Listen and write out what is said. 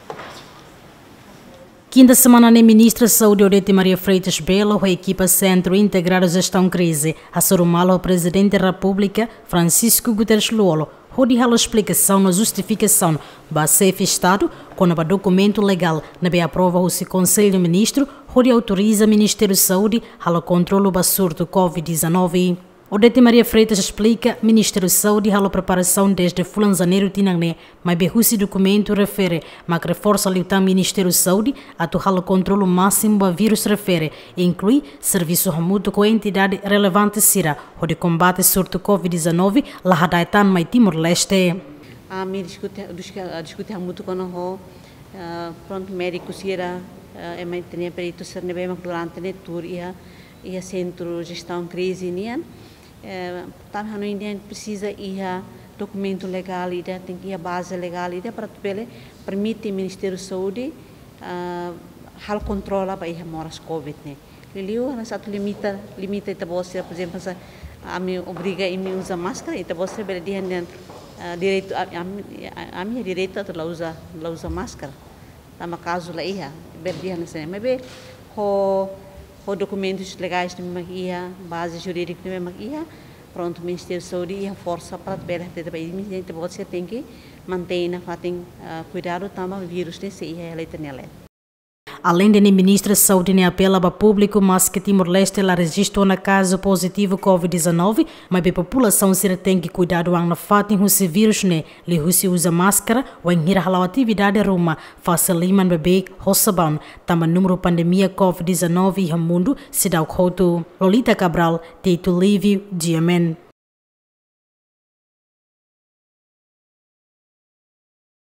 Quinta semana, a ministra da Saúde, Odete Maria Freitas Belo, a equipa Centro Integrado de Gestão Crise, a Sorumalo, o Presidente da República, Francisco Guterres Luolo, onde a explicação na justificação do CF Estado, quando o documento legal na aprova o Conselho de Ministros, onde autoriza o Ministério da Saúde a controle do surto Covid-19. Odete Maria Freitas explica que o Ministério da Saúde a preparação desde janeiro tinangne, mas esse documento refere a reforça o Ministério da Saúde a o controle máximo do vírus refere, inclui serviço mútuo com entidade relevante sira, onde combate surto Covid-19 lá da mais Timor-Leste. A mim discutir muito com o pronto médico sira é mais tinha perito ser nebe durante ne tour ia centro gestão crise nian também no Indian precisa ir documento legal e tem que ir base legal e para permite o Ministério da Saúde hal controla para ir moras Covid né liliu na satu limita itu você por exemplo a mim obriga a mim usar máscara itu você bela dia dan direito a minha direito tu la usa máscara tama caso lá ia bela dia nessa mas be o documentos legais de magia, base jurídica de magia, pronto, o Ministério da Saúde e a força para ver até para isso você tem que manter na fatem cuidado também o vírus desse e a eleitoral. Além de ministra da Saúde ne apela ao público, mas que Timor-Leste lá registrou na caso positivo Covid-19, mas a população se tem que cuidar do ano fatem esse vírus ne, lhe usa máscara ou em a atividade ruma, faça liman bebê, roçabão, também número pandemia Covid-19 e o mundo se dá o coto. Lolita Cabral, Teito Lívio, Diamen.